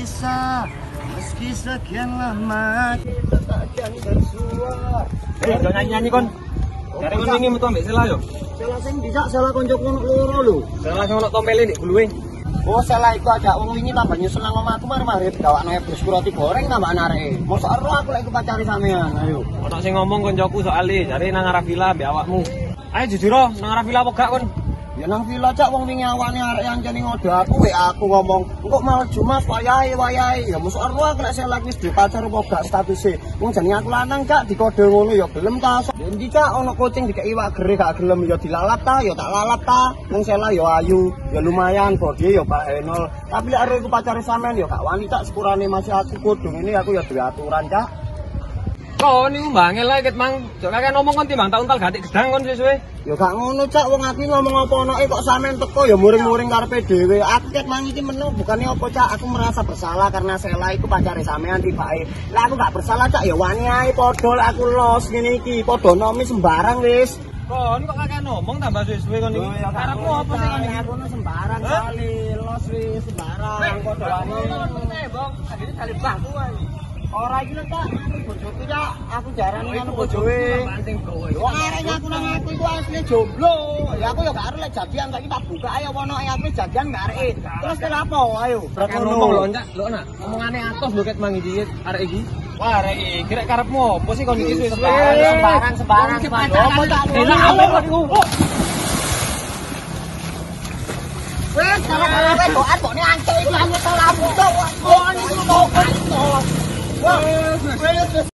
bisa meski sekian lama kita takkan bersua. Jangan nyanyi-nyanyi kon. Dari kon ini metu ambek Sela yo. Salah sing bisa salah koncoku ono loro lho. Sela sing ono tompele nek guluwe. Oh salah iku aja wong wingi tambah nyusul nang omahku mari gawakno ebus roti goreng tambah areke. Mosok ero aku lek pacari sampean. Ayo. Ono sing ngomong koncoku soal jare nang arah villa ambek awakmu. Ayo jujur nang arah villa apa gak kon? Ya nang villa cak wong wingi awane arek ancene ngode aku ngomong engko mau Jumas wayahe ya mosok ero aku lek selek wis pacar apa gak statuse. Wong jenenge aku lanang cak dikode ngono ya gelem ta. Endi cak ono kucing dikek iwak gere gak gelem ya dilalap ta ya tak lalap ta. Wong Sela ya ayu ya lumayan bodi ya Pak Enol. Tapi lek arek iku pacare sampean ya gak wani cak sepurane masih aku kudu ini aku ya duwe aturan cak. Kok niku mbangel ae ket mang. Jok kakek ngomong kon timbang tak untal gatik gedang kon suwe-suwe. Ya gak ngono cak wong aku ngomong apa onoke kok sampean teko ya muring-muring karepe dhewe. Aku ket mang iki meneng bukane apa cak aku merasa bersalah karena Sela iku pacare sampean tibake. Lah aku gak bersalah cak ya wani ae padha lek aku los ngene iki padha nomi sembarang wis. Kon kok kakek ngomong tambah suwe-suwe kon iki. Karepmu apa sih kon iki? Aku sembarang kali los wis sembarang padha wani. Bang, adine kali bangku ae. Ora iki lho Cak, bojoku Cak, aku jarane ngono bojoe. Penting kowe. Yo arek aku nang aku iku asline jomblo. Ya aku yo gak arep lek jadian saiki tak buka ayo ono aku jadian gak arek. Terus kira apa ayo? Kakek ngomong lho Cak, lho nak, omongane atos lho ket mang iki arek iki. Wah arek iki kira karepmu opo sih kon iki sembarang. Opo Cak? Enak apa kon iku? Wes salah doan kok nek angke iki hanya salah butuh. Wah, ini kok. Wah,